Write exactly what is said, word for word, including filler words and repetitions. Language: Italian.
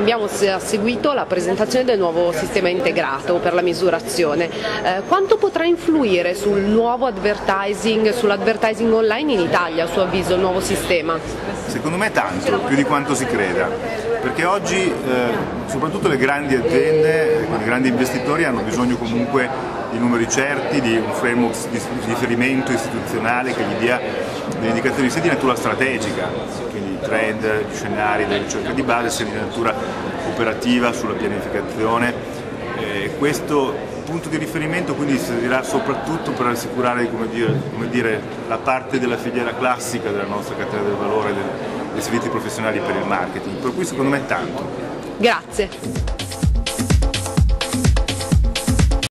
abbiamo seguito la presentazione del nuovo sistema integrato per la misurazione. Eh, quanto potrà influire sul nuovo advertising, sull'advertising online in Italia, a suo avviso, il nuovo sistema? Secondo me tanto, più di quanto si creda, perché oggi eh, soprattutto le grandi aziende, i grandi investitori hanno bisogno comunque di numeri certi, di un framework di riferimento istituzionale che gli dia delle indicazioni sia di natura strategica, quindi trend, scenari della ricerca di base, sia di natura operativa sulla pianificazione. Eh, questo punto di riferimento quindi servirà soprattutto per assicurare come dire, come dire, la parte della filiera classica della nostra catena del valore del, dei servizi professionali per il marketing, per cui secondo me tanto. Grazie.